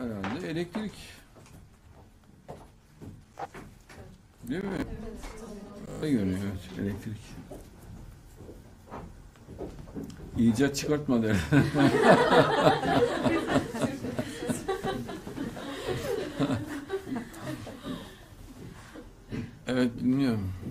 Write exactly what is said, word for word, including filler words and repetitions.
Herhalde elektrik. Değil mi? Öyle görünüyor, evet, elektrik. İcat çıkartmadı. Evet, bilmiyorum.